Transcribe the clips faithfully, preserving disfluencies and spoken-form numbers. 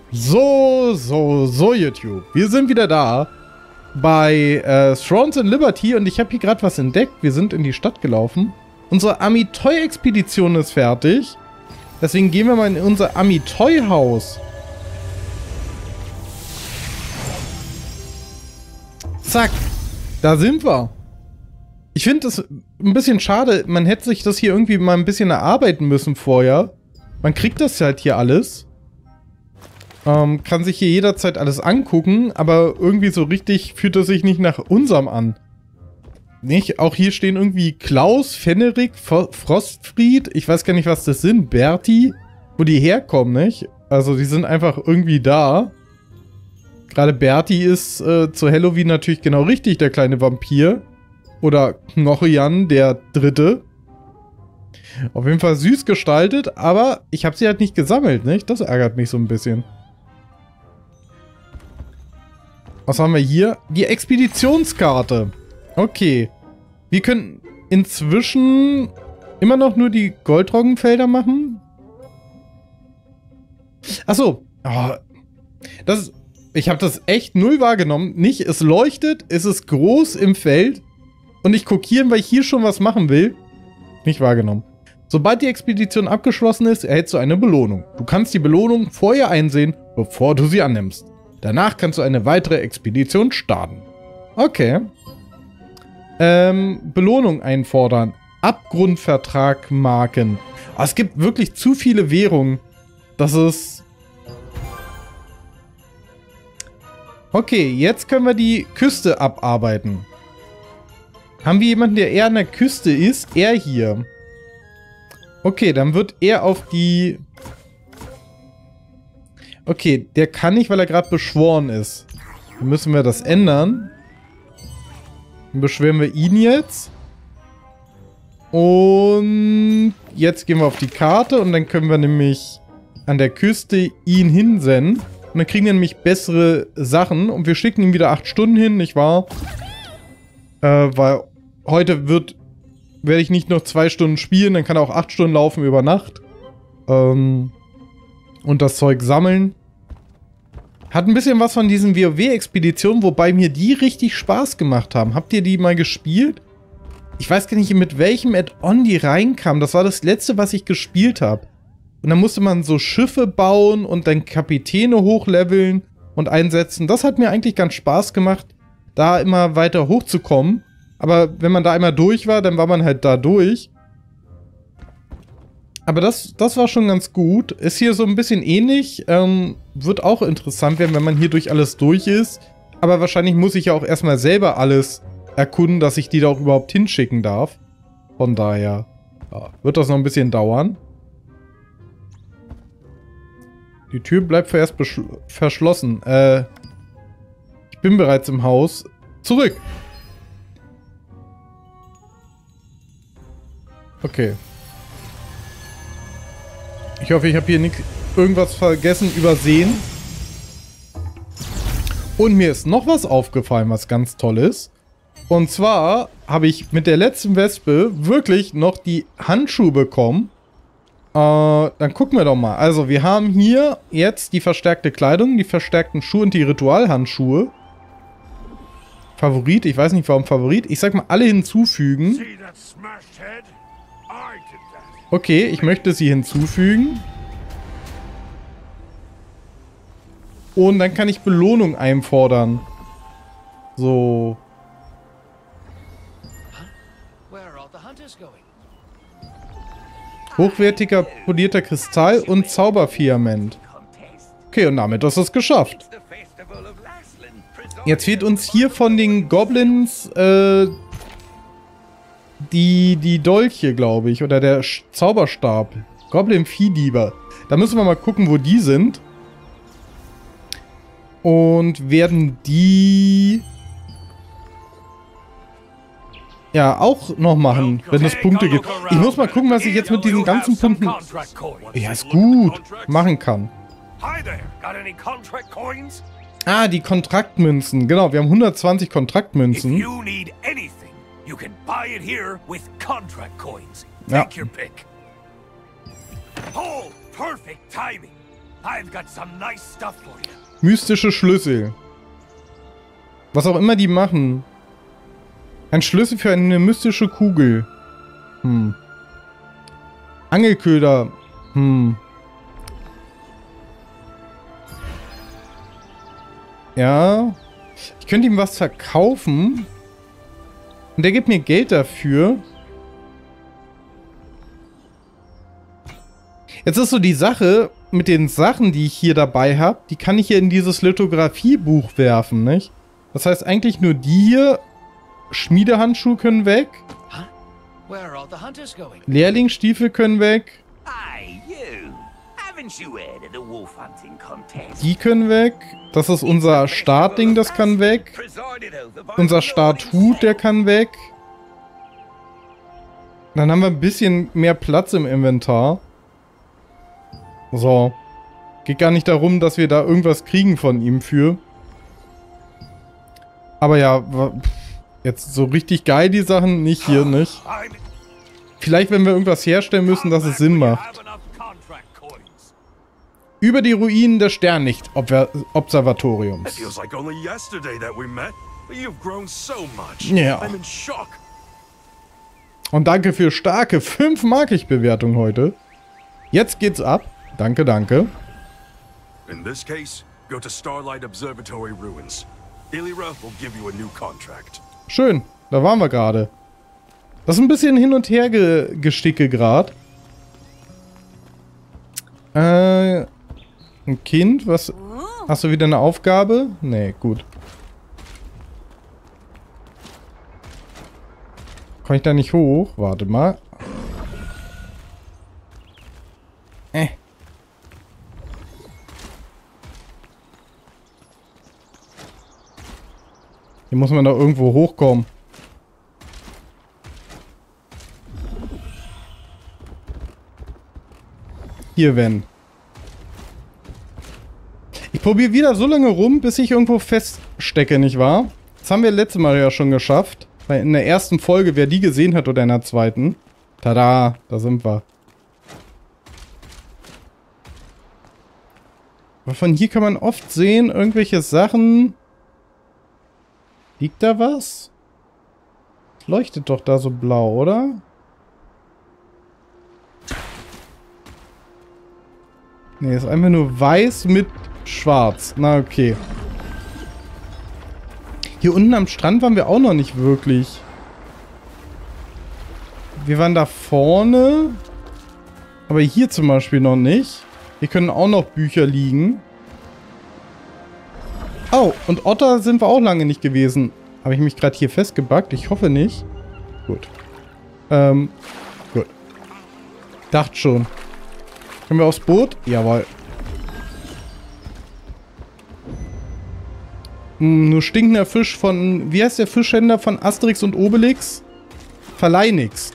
So, so, so, YouTube. Wir sind wieder da bei äh, Thrones and Liberty und ich habe hier gerade was entdeckt. Wir sind in die Stadt gelaufen. Unsere Amitoy-Expedition ist fertig. Deswegen gehen wir mal in unser Amitoy-Haus. Zack. Da sind wir. Ich finde das ein bisschen schade. Man hätte sich das hier irgendwie mal ein bisschen erarbeiten müssen vorher. Man kriegt das halt hier alles. Ähm, kann sich hier jederzeit alles angucken, aber irgendwie so richtig fühlt es sich nicht nach unserem an. Nicht? Auch hier stehen irgendwie Klaus, Fennerik, Frostfried, ich weiß gar nicht, was das sind, Berti, wo die herkommen, nicht? Also die sind einfach irgendwie da. Gerade Berti ist äh, zu Halloween natürlich genau richtig, der kleine Vampir. Oder Knochian, der Dritte. Auf jeden Fall süß gestaltet, aber ich habe sie halt nicht gesammelt, nicht? Das ärgert mich so ein bisschen. Was haben wir hier? Die Expeditionskarte. Okay. Wir können inzwischen immer noch nur die Goldroggenfelder machen. Achso. Oh, das ist, ich habe das echt null wahrgenommen. Nicht, es leuchtet, es ist groß im Feld. Und ich gucke hier, weil ich hier schon was machen will. Nicht wahrgenommen. Sobald die Expedition abgeschlossen ist, erhältst du eine Belohnung. Du kannst die Belohnung vorher einsehen, bevor du sie annimmst. Danach kannst du eine weitere Expedition starten. Okay. Ähm, Belohnung einfordern. Abgrundvertrag marken. Oh, es gibt wirklich zu viele Währungen. Das ist... Okay, jetzt können wir die Küste abarbeiten. Haben wir jemanden, der eher an der Küste ist? Er hier. Okay, dann wird er auf die... Okay, der kann nicht, weil er gerade beschworen ist. Dann müssen wir das ändern. Dann beschweren wir ihn jetzt. Und jetzt gehen wir auf die Karte und dann können wir nämlich an der Küste ihn hinsenden. Und dann kriegen wir nämlich bessere Sachen. Und wir schicken ihm wieder acht Stunden hin, nicht wahr? Äh, weil heute wird, werde ich nicht noch zwei Stunden spielen, dann kann er auch acht Stunden laufen über Nacht. Ähm, und das Zeug sammeln. Hat ein bisschen was von diesen WoW-Expeditionen, wobei mir die richtig Spaß gemacht haben. Habt ihr die mal gespielt? Ich weiß gar nicht, mit welchem Add-on die reinkamen. Das war das letzte, was ich gespielt habe. Und dann musste man so Schiffe bauen und dann Kapitäne hochleveln und einsetzen. Das hat mir eigentlich ganz Spaß gemacht, da immer weiter hochzukommen. Aber wenn man da einmal durch war, dann war man halt da durch. Aber das, das war schon ganz gut. Ist hier so ein bisschen ähnlich. Ähm, wird auch interessant werden, wenn man hier durch alles durch ist. Aber wahrscheinlich muss ich ja auch erstmal selber alles erkunden, dass ich die da auch überhaupt hinschicken darf. Von daher ja, wird das noch ein bisschen dauern. Die Tür bleibt vorerst verschlossen. Äh, ich bin bereits im Haus. Zurück! Okay. Ich hoffe, ich habe hier nicht irgendwas vergessen, übersehen. Und mir ist noch was aufgefallen, was ganz toll ist. Und zwar habe ich mit der letzten Wespe wirklich noch die Handschuhe bekommen. Äh, dann gucken wir doch mal. Also wir haben hier jetzt die verstärkte Kleidung, die verstärkten Schuhe und die Ritualhandschuhe. Favorit, ich weiß nicht warum Favorit. Ich sag mal alle hinzufügen. Okay, ich möchte sie hinzufügen. Und dann kann ich Belohnung einfordern. So. Hochwertiger polierter Kristall und Zauberfirmament. Okay, und damit ist es geschafft. Jetzt fehlt uns hier von den Goblins äh, die, die Dolche, glaube ich. Oder der Sch Zauberstab. Goblin-Viehdieber. Da müssen wir mal gucken, wo die sind. Und werden die... ja, auch noch machen, wenn es Punkte gibt. Ich muss mal gucken, was ich jetzt mit diesen ganzen Punkten... ja, ist gut. Machen kann. Ah, die Kontraktmünzen. Genau, wir haben hundertzwanzig Kontraktmünzen. Ja. I've got some nice stuff for you. Mystische Schlüssel. Was auch immer die machen. Ein Schlüssel für eine mystische Kugel. Hm. Angelköder. Hm. Ja. Ich könnte ihm was verkaufen. Und der gibt mir Geld dafür. Jetzt ist so die Sache, mit den Sachen, die ich hier dabei habe, die kann ich hier in dieses Lithografiebuch werfen, nicht? Das heißt eigentlich nur die hier. Schmiedehandschuhe können weg. Where are all the hunters going? Lehrlingsstiefel können weg. Hey, you! Haven't you heard of the wolf hunting contest? Die können weg. Das ist unser Startding, das kann weg. Unser Starthut, der kann weg. Dann haben wir ein bisschen mehr Platz im Inventar. So. Geht gar nicht darum, dass wir da irgendwas kriegen von ihm für. Aber ja, jetzt so richtig geil die Sachen nicht hier, nicht? Vielleicht, wenn wir irgendwas herstellen müssen, dass es Sinn macht. Über die Ruinen des Sternlicht-Observatoriums. Ja. Und danke für starke fünf Markig-Bewertung heute. Jetzt geht's ab. Danke, danke. In this case, go to Starlight Observatory Ruins. Illyra will give you a new contract. Schön, da waren wir gerade. Das ist ein bisschen hin und her ge gesticke gerade. Äh, ein Kind, was... Hast du wieder eine Aufgabe? Nee, gut. Komm ich da nicht hoch? Warte mal. Äh. Hier muss man doch irgendwo hochkommen. Hier, wenn. Ich probiere wieder so lange rum, bis ich irgendwo feststecke, nicht wahr? Das haben wir letztes Mal ja schon geschafft. Weil in der ersten Folge, wer die gesehen hat oder in der zweiten. Tada, da sind wir. Aber von hier kann man oft sehen, irgendwelche Sachen. Liegt da was? Leuchtet doch da so blau, oder? Ne, ist einfach nur weiß mit schwarz. Na, okay. Hier unten am Strand waren wir auch noch nicht wirklich. Wir waren da vorne. Aber hier zum Beispiel noch nicht. Hier können auch noch Bücher liegen. Oh, und Otter sind wir auch lange nicht gewesen. Habe ich mich gerade hier festgebackt? Ich hoffe nicht. Gut. Ähm, gut. Dachte schon. Können wir aufs Boot? Jawohl. Hm, nur stinkender Fisch von... Wie heißt der Fischhändler von Asterix und Obelix? Verleih nix.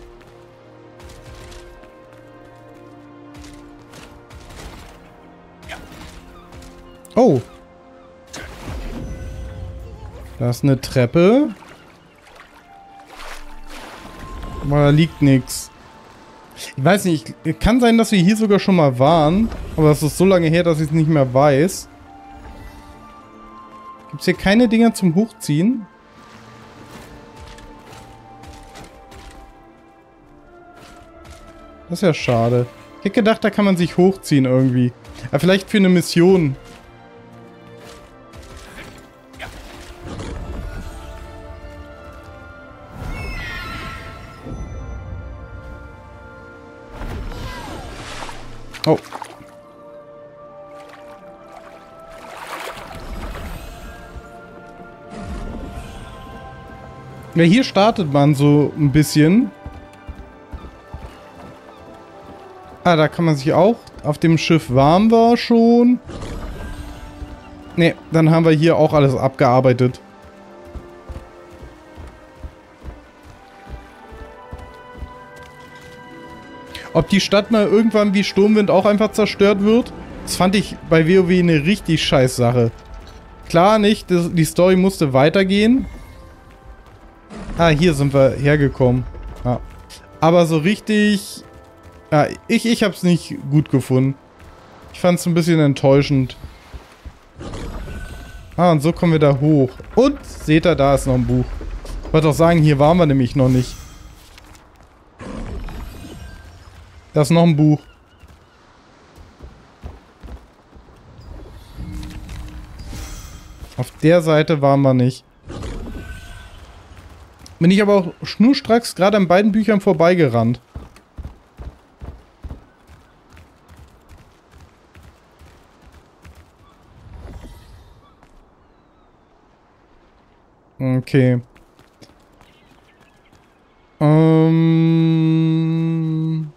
Oh. Da ist eine Treppe. Aber da liegt nichts. Ich weiß nicht, kann sein, dass wir hier sogar schon mal waren. Aber es ist so lange her, dass ich es nicht mehr weiß. Gibt es hier keine Dinger zum Hochziehen? Das ist ja schade. Ich hätte gedacht, da kann man sich hochziehen irgendwie. Aber vielleicht für eine Mission. Oh. Ja, hier startet man so ein bisschen. Ah, da kann man sich auch... Auf dem Schiff waren wir schon. Ne, dann haben wir hier auch alles abgearbeitet. Ob die Stadt mal irgendwann wie Sturmwind auch einfach zerstört wird? Das fand ich bei WoW eine richtig scheiß Sache. Klar nicht, das, die Story musste weitergehen. Ah, hier sind wir hergekommen. Ja. Aber so richtig... Ja, ich, ich hab's nicht gut gefunden. Ich fand es ein bisschen enttäuschend. Ah, und so kommen wir da hoch. Und, seht ihr, da ist noch ein Buch. Ich wollte auch sagen, hier waren wir nämlich noch nicht. Da ist noch ein Buch. Auf der Seite waren wir nicht. Bin ich aber auch schnurstracks gerade an beiden Büchern vorbeigerannt. Okay. Ähm...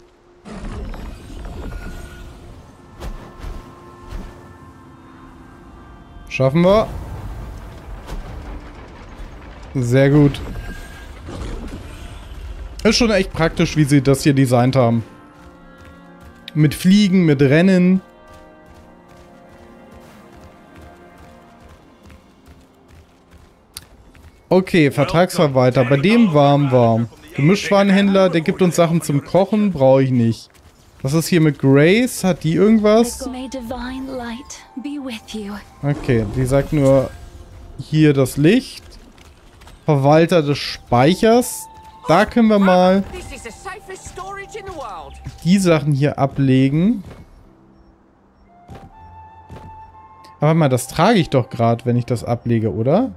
Schaffen wir. Sehr gut. Ist schon echt praktisch, wie sie das hier designt haben. Mit Fliegen, mit Rennen. Okay, Vertragsverwalter. Bei dem waren wir. Gemischwarenhändler, der gibt uns Sachen zum Kochen. Brauche ich nicht. Was ist hier mit Grace? Hat die irgendwas? Okay, die sagt nur hier das Licht. Verwalter des Speichers. Da können wir mal die Sachen hier ablegen. Aber mal, das trage ich doch gerade, wenn ich das ablege, oder?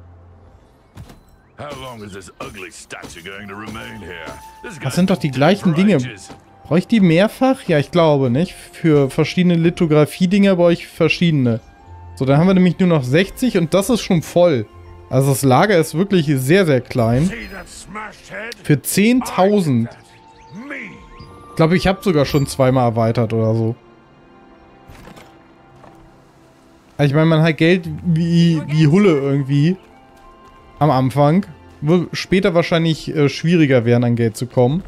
Das sind doch die gleichen Dinge. Brauche ich die mehrfach? Ja, ich glaube, nicht? Für verschiedene Lithografie-Dinger brauche ich verschiedene. So, dann haben wir nämlich nur noch sechzig und das ist schon voll. Also das Lager ist wirklich sehr, sehr klein. Für zehntausend. Ich glaube, ich habe sogar schon zweimal erweitert oder so. Also ich meine, man hat Geld wie, wie Hulle irgendwie. Am Anfang. Wird später wahrscheinlich äh, schwieriger werden, an Geld zu kommen.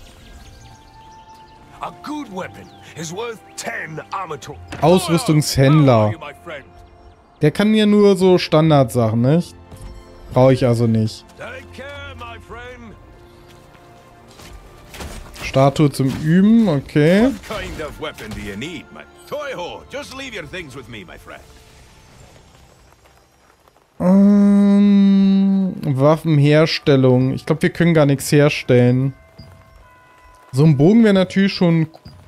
Ausrüstungshändler. Der kann mir nur so Standardsachen, nicht? Brauche ich also nicht. Statue zum Üben, okay. Ähm, Waffenherstellung. Ich glaube, wir können gar nichts herstellen. So ein Bogen wäre natürlich schon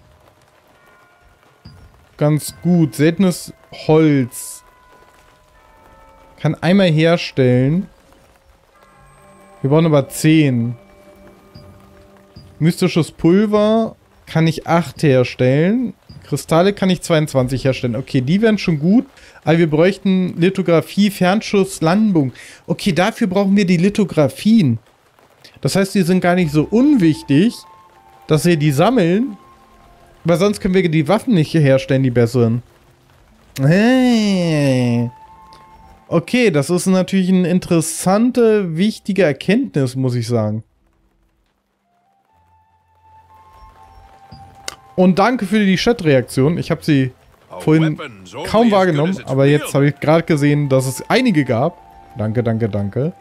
ganz gut. Seltenes Holz. Kann einmal herstellen. Wir brauchen aber zehn. Mystisches Pulver kann ich acht herstellen. Kristalle kann ich zweiundzwanzig herstellen. Okay, die wären schon gut. Aber wir bräuchten Lithografie, Fernschuss, Landbogen. Okay, dafür brauchen wir die Lithografien. Das heißt, die sind gar nicht so unwichtig, dass wir die sammeln. Weil sonst können wir die Waffen nicht herstellen, die besseren. Hey. Okay, das ist natürlich eine interessante, wichtige Erkenntnis, muss ich sagen. Und danke für die Chat-Reaktion. Ich habe sie vorhin kaum wahrgenommen, aber jetzt habe ich gerade gesehen, dass es einige gab. Danke, danke, danke.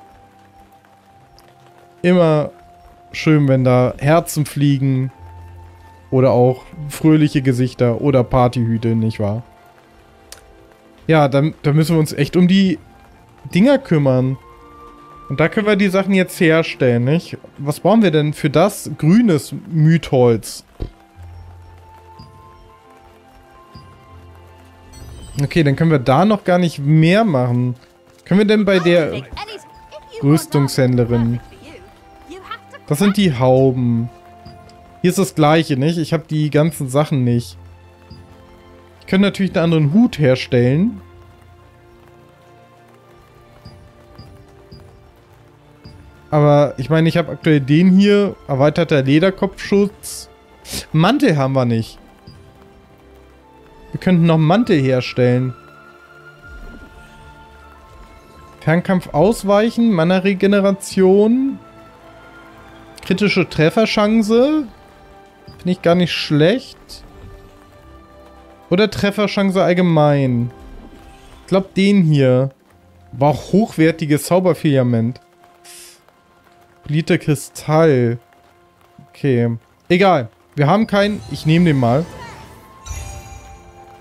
Immer schön, wenn da Herzen fliegen oder auch fröhliche Gesichter oder Partyhüte, nicht wahr? Ja, dann, dann müssen wir uns echt um die Dinger kümmern. Und da können wir die Sachen jetzt herstellen, nicht? Was brauchen wir denn für das? Grünes Mütholz. Okay, dann können wir da noch gar nicht mehr machen. Können wir denn bei der Rüstungshändlerin... Das sind die Hauben. Hier ist das gleiche, nicht? Ich habe die ganzen Sachen nicht. Ich könnte natürlich einen anderen Hut herstellen. Aber ich meine, ich habe aktuell den hier. Erweiterter Lederkopfschutz. Mantel haben wir nicht. Wir könnten noch einen Mantel herstellen. Fernkampf ausweichen, Mana-Regeneration. Kritische Trefferchance. Finde ich gar nicht schlecht. Oder Trefferchance allgemein. Ich glaube den hier. War auch hochwertiges Zauberfilament. Polierter Kristall. Okay. Egal. Wir haben keinen. Ich nehme den mal.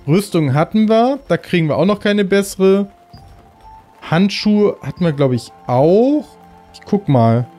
Rüstung hatten wir. Da kriegen wir auch noch keine bessere. Handschuhe hatten wir, glaube ich, auch. Ich guck mal.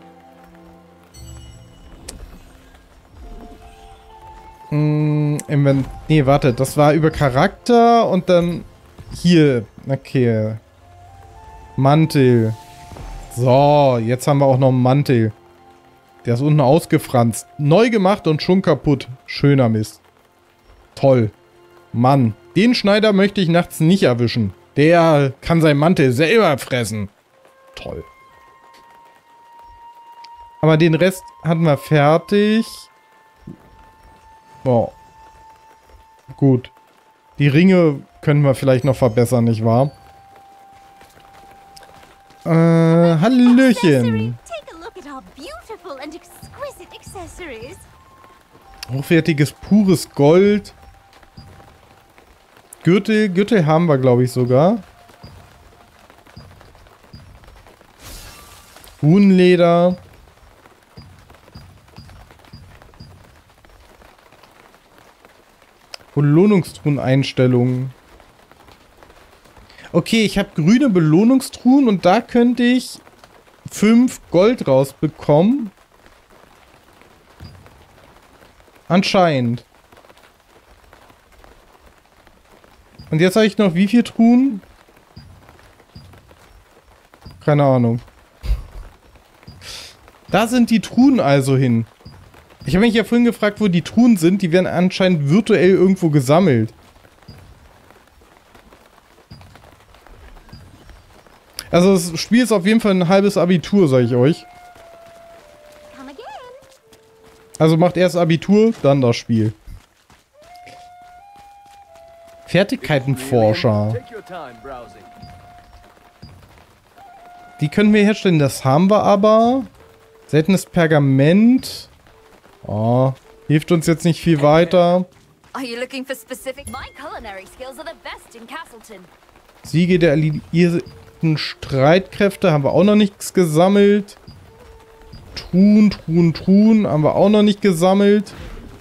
Hm, Invent nee, warte. Das war über Charakter und dann hier. Okay. Mantel. So, jetzt haben wir auch noch einen Mantel. Der ist unten ausgefranst. Neu gemacht und schon kaputt. Schöner Mist. Toll. Mann, den Schneider möchte ich nachts nicht erwischen. Der kann seinen Mantel selber fressen. Toll. Aber den Rest hatten wir fertig. Boah. Gut. Die Ringe können wir vielleicht noch verbessern, nicht wahr? Äh, Hallöchen. Hochwertiges, pures Gold. Gürtel, Gürtel haben wir, glaube ich, sogar. Huhnleder. Belohnungstruhen-Einstellungen. Okay, ich habe grüne Belohnungstruhen und da könnte ich fünf Gold rausbekommen. Anscheinend. Und jetzt habe ich noch wie viele Truhen? Keine Ahnung. Da sind die Truhen also hin. Ich habe mich ja vorhin gefragt, wo die Truhen sind. Die werden anscheinend virtuell irgendwo gesammelt. Also das Spiel ist auf jeden Fall ein halbes Abitur, sage ich euch. Also macht erst Abitur, dann das Spiel. Fertigkeitenforscher. Die können wir herstellen, das haben wir aber. Seltenes Pergament. Oh, hilft uns jetzt nicht viel weiter. Siege der alliierten Streitkräfte haben wir auch noch nichts gesammelt. Truhen, Truhen, Truhen haben wir auch noch nicht gesammelt.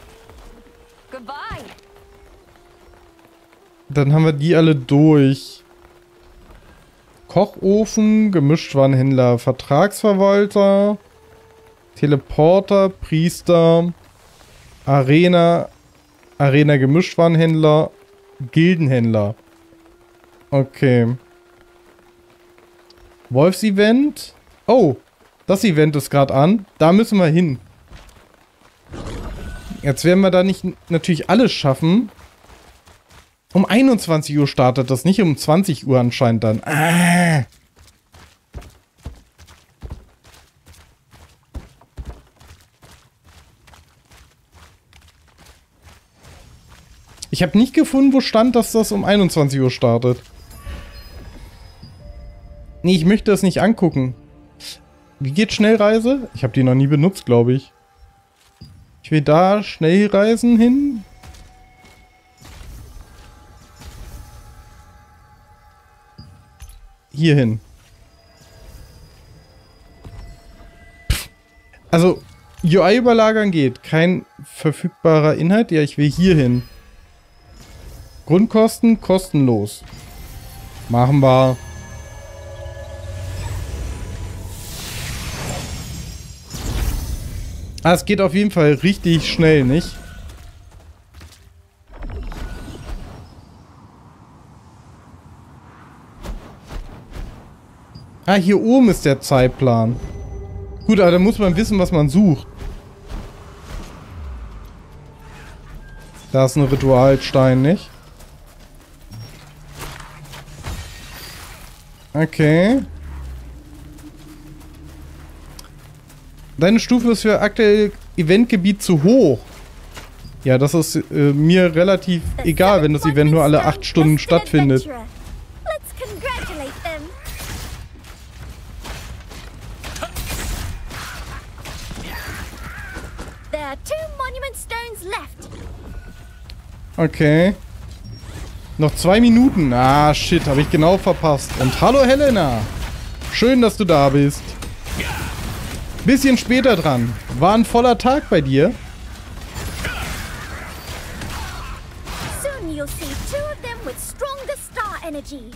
Dann haben wir die alle durch. Kochofen, Gemischtwarenhändler, Vertragsverwalter, Teleporter, Priester, Arena, Arena Gemischtwarenhändler, Gildenhändler. Okay. Wolfs-Event. Oh, das Event ist gerade an. Da müssen wir hin. Jetzt werden wir da nicht natürlich alles schaffen. Um einundzwanzig Uhr startet das, nicht um zwanzig Uhr anscheinend dann. Ah. Ich habe nicht gefunden, wo stand, dass das um einundzwanzig Uhr startet. Nee, ich möchte das nicht angucken. Wie geht Schnellreise? Ich habe die noch nie benutzt, glaube ich. Ich will da Schnellreisen hin. Hier hin. Also, U I überlagern geht. Kein verfügbarer Inhalt. Ja, ich will hier hin. Grundkosten kostenlos. Machen wir. Ah, es geht auf jeden Fall richtig schnell, nicht? Ah, hier oben ist der Zeitplan. Gut, aber da muss man wissen, was man sucht. Da ist ein Ritualstein, nicht? Okay. Deine Stufe ist für aktuell Eventgebiet zu hoch. Ja, das ist äh, mir relativ egal, wenn das Event nur alle acht Stunden stattfindet. Okay. Noch zwei Minuten. Ah, shit, habe ich genau verpasst. Und hallo Helena. Schön, dass du da bist. Bisschen später dran. War ein voller Tag bei dir. Only two of them with stronger star energy.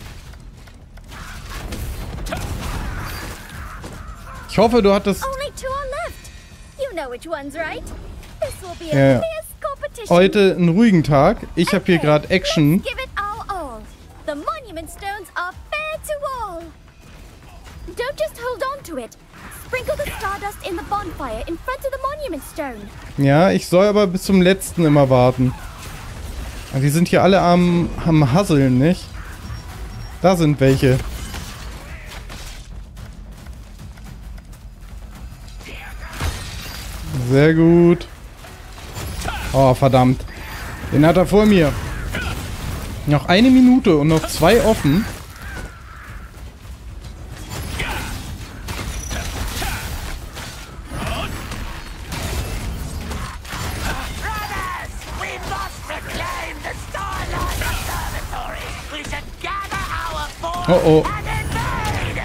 Ich hoffe, du hattest Only two are left. You know which ones, right? This will be a Ja, ja. fierce competition. heute einen ruhigen Tag. Ich habe hier Okay, gerade Action. let's give it our all. The monument stones are fair to all. Don't just hold on to it. Sprinkle the stardust in the bonfire in front of the monument stone. Ja, ich soll aber bis zum letzten immer warten. Ah, die sind hier alle am, am Hasseln, nicht? Da sind welche. Sehr gut. Oh, verdammt. Den hat er vor mir. Noch eine Minute und noch zwei offen. Brothers, we must reclaim the Starlight Observatory. We should gather our force Oh, oh. and invade.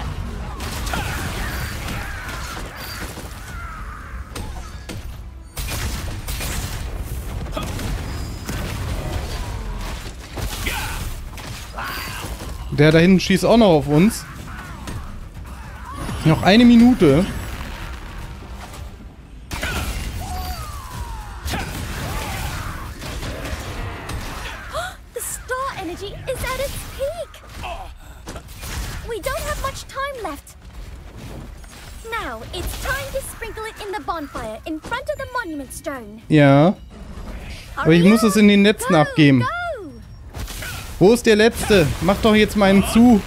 Der da hinten schießt auch noch auf uns. Noch eine Minute. The star energy is at its peak. We don't have much time left. Now, it's time to sprinkle it in the bonfire in front of the monument stone. Ja. Aber ich Hurry muss es in den letzten Go, abgeben. go. Wo ist der letzte? Mach doch jetzt mal einen zu.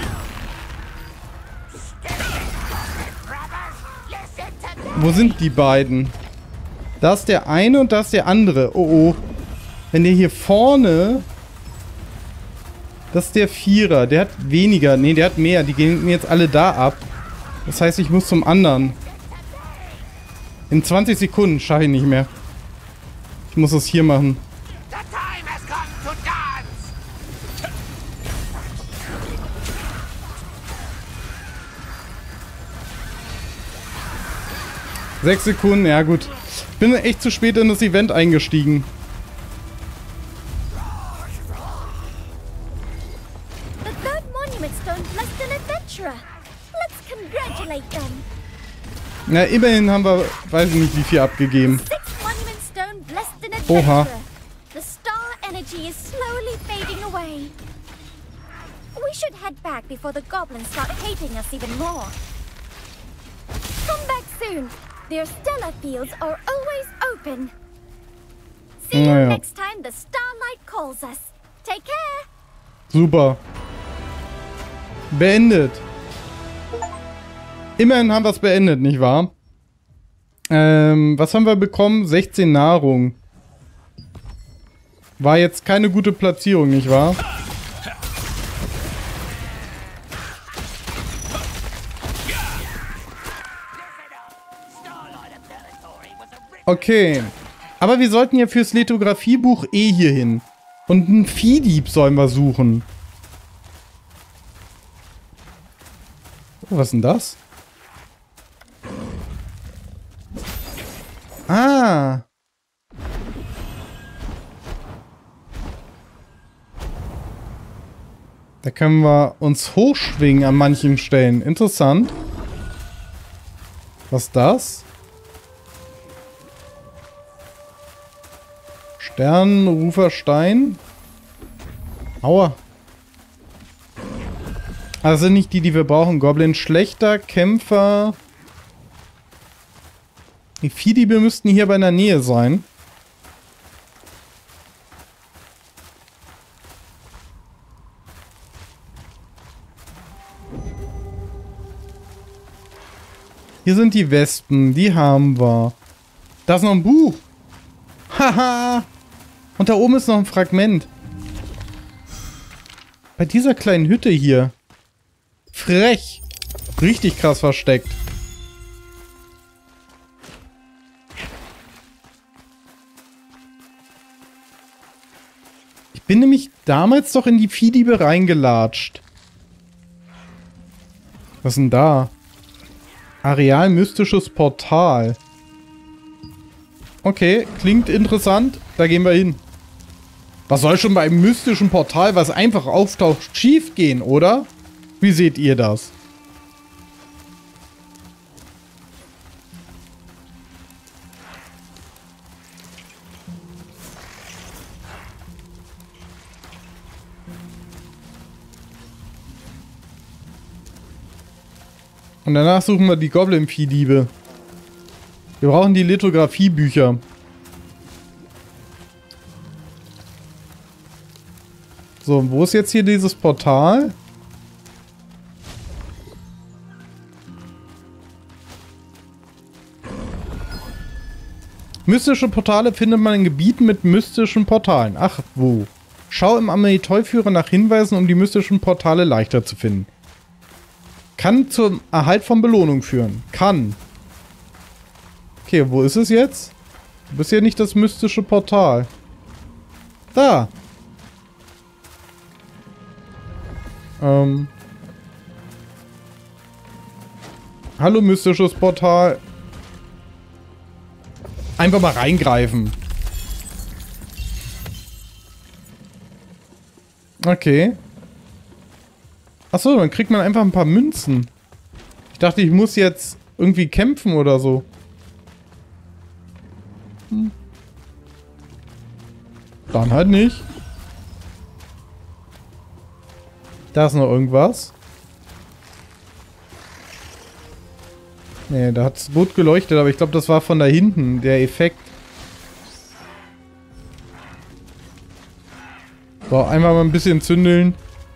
Wo sind die beiden? Da ist der eine und da ist der andere. Oh oh. Wenn der hier vorne... Das ist der Vierer. Der hat weniger. Ne, der hat mehr. Die gehen mir jetzt alle da ab. Das heißt, ich muss zum anderen. In zwanzig Sekunden schaffe ich nicht mehr. Ich muss es hier machen. The time has come to dance. Sechs Sekunden, ja gut. Ich bin echt zu spät in das Event eingestiegen. The third monument stone blessed an adventurer. Let's congratulate them. Na, immerhin haben wir, weiß ich nicht, wie viel abgegeben. Sixth monument stone blessed an Oha. adventurer. The star energy is slowly fading away. We should head back before the goblins start hating us even more. Come back soon. Their stellar fields are always open. See you Naja. next time the starlight calls us. Take care. Super. Beendet. Immerhin haben wir es beendet, nicht wahr? Ähm, was haben wir bekommen? sechzehn Nahrung. War jetzt keine gute Platzierung, nicht wahr? Okay. Aber wir sollten ja fürs Lithografiebuch eh hier hin. Und einen Viehdieb sollen wir suchen. Oh, was ist denn das? Ah. Da können wir uns hochschwingen an manchen Stellen. Interessant. Was ist das? Sternenruferstein. Aua. Also sind nicht die, die wir brauchen. Goblin schlechter, Kämpfer. Die Viehdiebe müssten hier bei in der Nähe sein. Hier sind die Wespen. Die haben wir. Da ist noch ein Buch. Haha. Und da oben ist noch ein Fragment. Bei dieser kleinen Hütte hier. Frech. Richtig krass versteckt. Ich bin nämlich damals doch in die Viehdiebe reingelatscht. Was ist denn da? Areal mystisches Portal. Okay, klingt interessant. Da gehen wir hin. Was soll schon bei einem mystischen Portal, was einfach auftaucht, schief gehen, oder? Wie seht ihr das? Und danach suchen wir die Goblin-Viehdiebe. Wir brauchen die Lithografiebücher. So, wo ist jetzt hier dieses Portal? Mystische Portale findet man in Gebieten mit mystischen Portalen. Ach, wo? Schau im Amanitoi-Führer nach Hinweisen, um die mystischen Portale leichter zu finden. Kann zum Erhalt von Belohnung führen. Kann. Okay, wo ist es jetzt? Du bist ja nicht das mystische Portal. Da. Ähm. Hallo, mystisches Portal. Einfach mal reingreifen. Okay. Achso, dann kriegt man einfach ein paar Münzen. Ich dachte, ich muss jetzt irgendwie kämpfen oder so. Hm. Dann halt nicht. Da ist noch irgendwas. Nee, da hat es gut geleuchtet, aber ich glaube, das war von da hinten, der Effekt. So, einmal mal ein bisschen zündeln.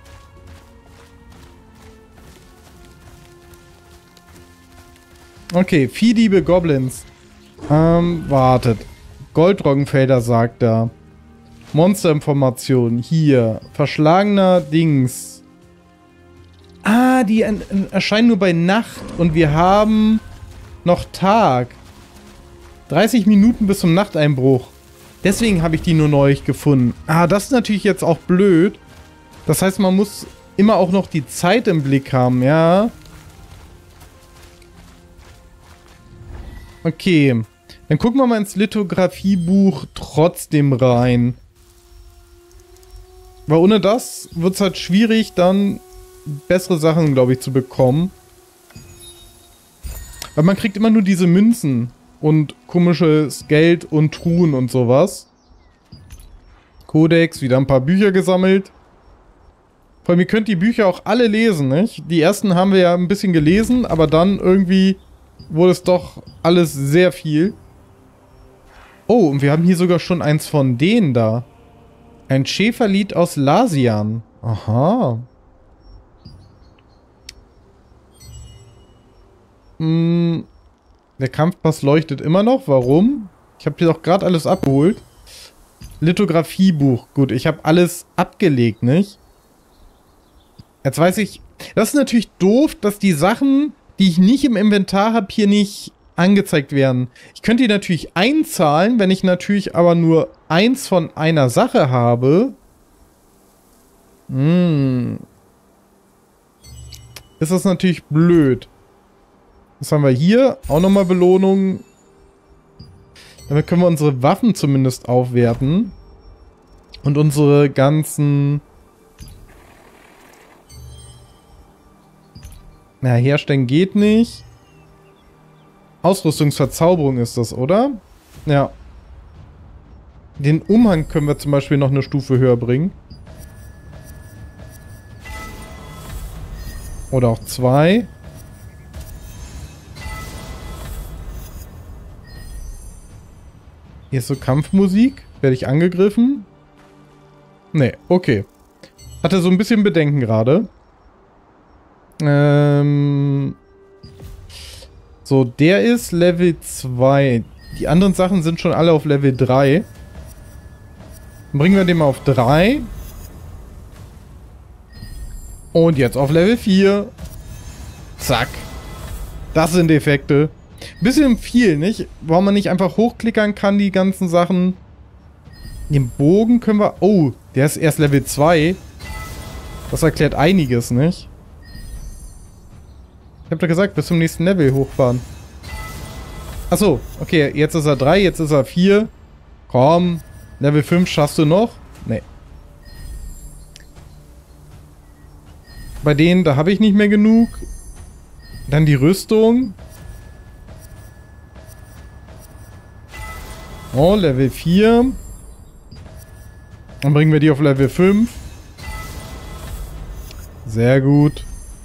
Okay, Viehdiebe Goblins. Ähm, wartet. Goldroggenfelder sagt da. Monsterinformation. Hier. Verschlagener Dings. Ah, die erscheinen nur bei Nacht. Und wir haben noch Tag. dreißig Minuten bis zum Nachteinbruch. Deswegen habe ich die nur neu gefunden. Ah, das ist natürlich jetzt auch blöd. Das heißt, man muss immer auch noch die Zeit im Blick haben, ja. Okay. Dann gucken wir mal ins Lithografiebuch trotzdem rein. Weil ohne das wird es halt schwierig, dann bessere Sachen, glaube ich, zu bekommen. Weil man kriegt immer nur diese Münzen und komisches Geld und Truhen und sowas. Kodex, wieder ein paar Bücher gesammelt. Vor allem, ihr könnt die Bücher auch alle lesen, nicht? Die ersten haben wir ja ein bisschen gelesen, aber dann irgendwie wurde es doch alles sehr viel. Oh, und wir haben hier sogar schon eins von denen da. Ein Schäferlied aus Lasian. Aha. Hm, der Kampfpass leuchtet immer noch. Warum? Ich habe hier doch gerade alles abgeholt. Lithografiebuch. Gut, ich habe alles abgelegt, nicht? Jetzt weiß ich... Das ist natürlich doof, dass die Sachen, die ich nicht im Inventar habe, hier nicht angezeigt werden. Ich könnte die natürlich einzahlen, wenn ich natürlich aber nur eins von einer Sache habe. Hm. Ist das natürlich blöd. Was haben wir hier? Auch nochmal Belohnung. Damit können wir unsere Waffen zumindest aufwerten. Und unsere ganzen... Na, herstellen geht nicht. Ausrüstungsverzauberung ist das, oder? Ja. Den Umhang können wir zum Beispiel noch eine Stufe höher bringen. Oder auch zwei. Hier ist so Kampfmusik. Werde ich angegriffen? Nee, okay. Hatte so ein bisschen Bedenken gerade. Ähm... So, der ist Level zwei. Die anderen Sachen sind schon alle auf Level drei. Dann bringen wir den mal auf drei. Und jetzt auf Level vier. Zack. Das sind Effekte. Bisschen viel, nicht? Warum man nicht einfach hochklickern kann, die ganzen Sachen. Den Bogen können wir... Oh, der ist erst Level zwei. Das erklärt einiges, nicht? Ich hab doch gesagt, bis zum nächsten Level hochfahren. Achso, okay, jetzt ist er drei, jetzt ist er vier. Komm, Level fünf schaffst du noch. Nee. Bei denen, da habe ich nicht mehr genug. Dann die Rüstung. Oh, Level vier. Dann bringen wir die auf Level fünf. Sehr gut.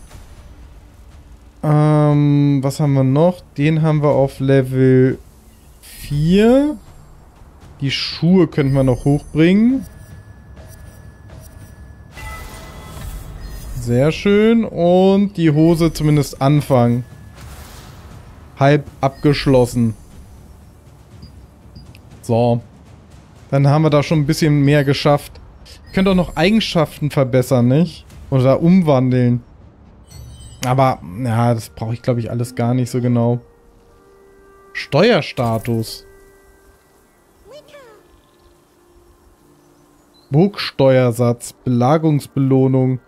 Ähm, was haben wir noch? Den haben wir auf Level vier. Die Schuhe könnten wir noch hochbringen. Sehr schön. Und die Hose zumindest anfangen. Halb abgeschlossen. So. Dann haben wir da schon ein bisschen mehr geschafft. Ihr könnt auch noch Eigenschaften verbessern, nicht? Oder umwandeln. Aber, ja, das brauche ich, glaube ich, alles gar nicht so genau. Steuerstatus. Burgsteuersatz. Belagerungsbelohnung.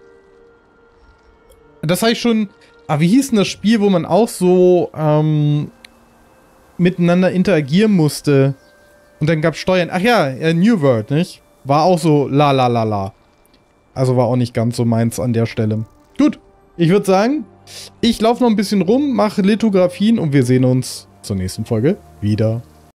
Das habe ich schon... Ah, wie hieß denn das Spiel, wo man auch so ähm, miteinander interagieren musste? Und dann gab es Steuern. Ach ja, New World, nicht? War auch so la la la la. Also war auch nicht ganz so meins an der Stelle. Gut, ich würde sagen, ich laufe noch ein bisschen rum, mache Lithografien und wir sehen uns zur nächsten Folge wieder.